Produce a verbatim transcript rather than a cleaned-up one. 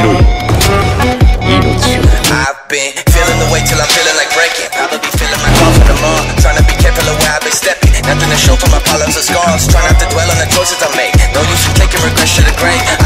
白い命を I've been feeling the way till I'm feeling like breaking. Probably feeling my call for the mall. Trying to be careful of where I've been stepping. Nothing to show for my problems or scars. Try not to dwell on the choices I make. No use in taking regrets to the grave.